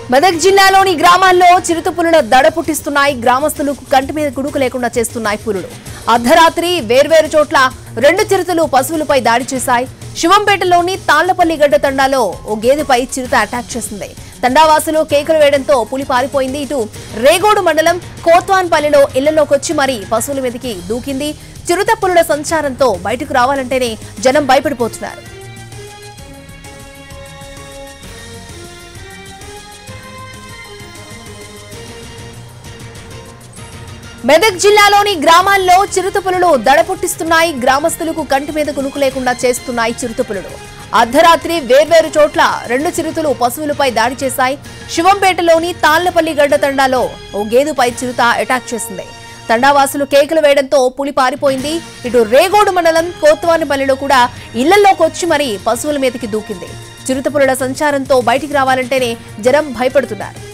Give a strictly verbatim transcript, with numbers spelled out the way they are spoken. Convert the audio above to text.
మెదక్ జిల్లాలోని గ్రామాల్లో చిరుతపులుల దడ పుట్టిస్తున్నాయి. గ్రామస్తులకు కంటి మీద కుడుకు లేకుండా చేస్తున్నాయి పులులు. అర్ధరాత్రి వేర్వేరు చోట్ల రెండు చిరుతలు పశువులపై దాడి చేశాయి. శివంపేటలోని తాళ్లపల్లి గడ్డ తండాలో ఓ గేదెపై చిరుత అటాక్ చేసింది. తండావాసులు కేకలు వేయడంతో పులి పారిపోయింది. ఇటు రేగోడు మండలం కోత్వాన్పల్లిలో ఇళ్లలోకొచ్చి మరీ పశువుల మీదకి దూకింది. చిరుత పులుల సంచారంతో బయటకు రావాలంటేనే జనం భయపడిపోతున్నారు. మెదక్ జిల్లాలోని గ్రామాల్లో చిరుతపులులు దడ పుట్టిస్తున్నాయి. గ్రామస్తులకు కంటి మీద కునుకు లేకుండా చేస్తున్నాయి చిరుతపులులు. అర్ధరాత్రి వేర్వేరు చోట్ల రెండు చిరుతలు పశువులపై దాడి చేశాయి. శివంపేటలోని తాళ్లపల్లి గడ్డ తండాలో ఓ గేదెపై చిరుత అటాక్ చేసింది. తండావాసులు కేకలు వేయడంతో పులి పారిపోయింది. ఇటు రేగోడు మండలం కోత్వానిపల్లిలో కూడా ఇళ్లలోకి వచ్చి మరీ పశువుల మీదకి దూకింది. చిరుతపులుల సంచారంతో బయటికి రావాలంటేనే జనం భయపడుతున్నారు.